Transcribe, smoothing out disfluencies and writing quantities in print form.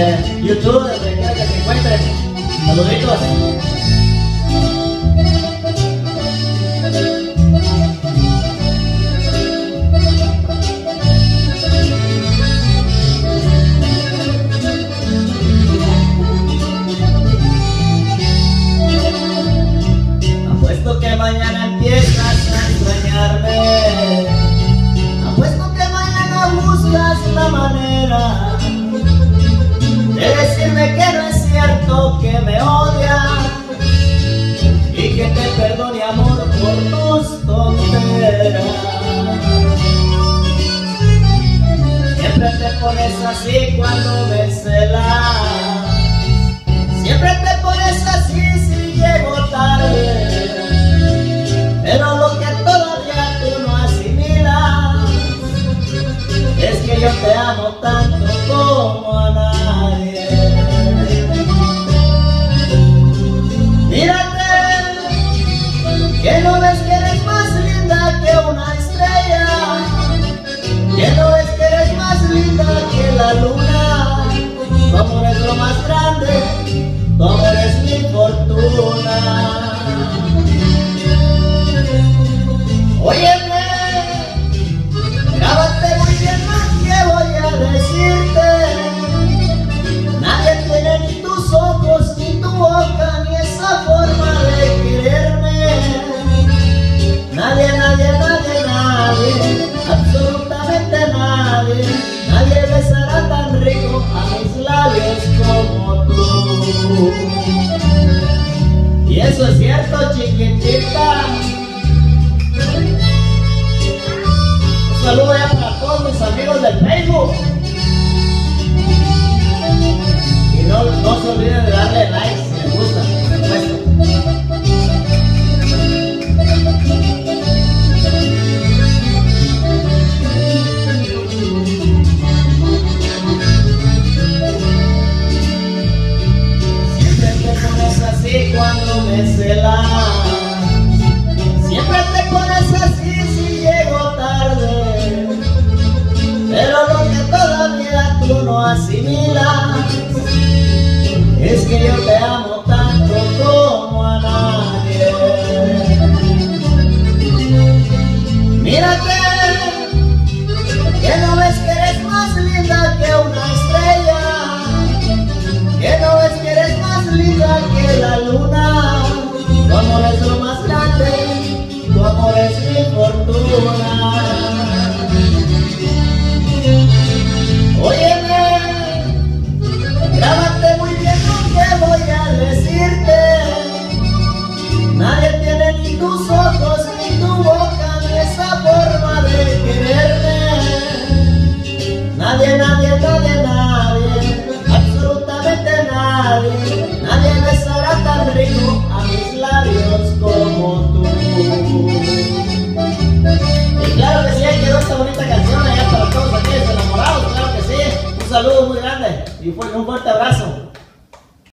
YouTube, donde quiera que se encuentren. Saluditos. Apuesto que mañana empiezas a extrañarme. Apuesto que mañana buscas la manera de decirme que no es cierto que me odias y que te perdone, amor, por tus tonteras. Siempre te pones así cuando me celas, siempre te pones así si llego tarde, pero lo que todavía tú no asimilas es que yo te amo tanto como a nadie. Mírate, que no ves que eres más linda que una estrella, que no ves que eres más linda que la luna. Tu amor es lo más grande, tu amor es mi fortuna. Óyeme, grábate muy bien lo que voy a decirte. Nadie tiene ni tus ojos, ni tu boca, ni esa forma de quererme. Nadie, nadie, nadie, nadie, absolutamente nadie, nadie besará tan rico a mis labios como tú. Y eso es cierto, chiquitita. Un saludo ya para todos mis amigos del Facebook. Y no se olviden de darle like si les gusta, por supuesto. Siempre te pones así cuando me celas, siempre te pones así si llego tarde, pero lo que todavía tú no asimilas es que yo te amo tanto como a nadie. Mírate, que no ves que eres más linda que una estrella, que no ves que eres más linda que la luna. Tu amor es lo más grande, tu amor es mi fortuna. Óyeme, grábate muy bien lo que voy a decirte. Nadie tiene ni tus ojos, ni tu boca, ni esa forma de quererme. Nadie, nadie, nadie, nadie, absolutamente nadie, nadie besará tan rico a mis labios como tú. Y claro que sí, ahí quedó esta bonita canción allá para todos aquellos enamorados, claro que sí. Un saludo muy grande y un fuerte abrazo.